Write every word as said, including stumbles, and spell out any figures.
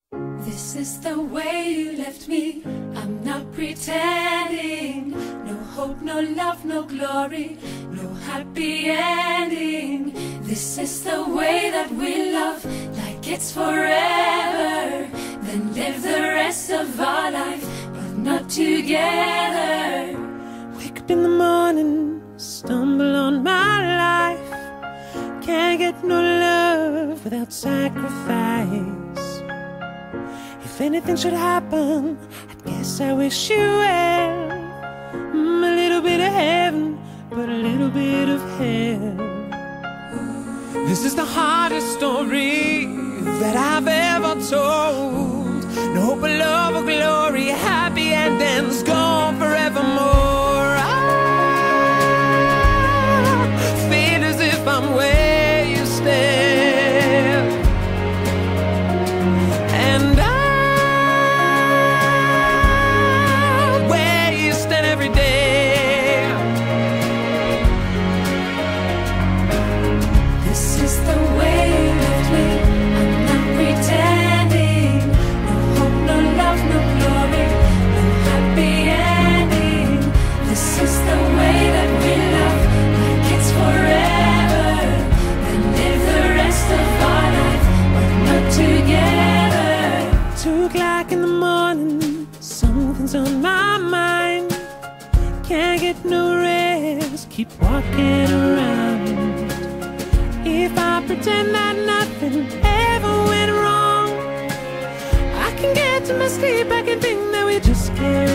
This is the way you left me, I'm not pretending. No hope, no love, no glory, no happy ending. This is the way that we love, like it's forever. Then live the rest of our life, but not together. Wake up in the morning, stumble on my life. Can't get no love without sacrifice. If anything should happen, I guess I wish you well. mm, A little bit of heaven, but a little bit of hell. This is the hardest story that I've ever told. No hope of love or glory, happy endings gone forevermore. I feel as if I'm where you stand, and I in the morning, something's on my mind. Can't get no rest, keep walking around. If I pretend that nothing ever went wrong, I can get to my sleep, I can think that we just can't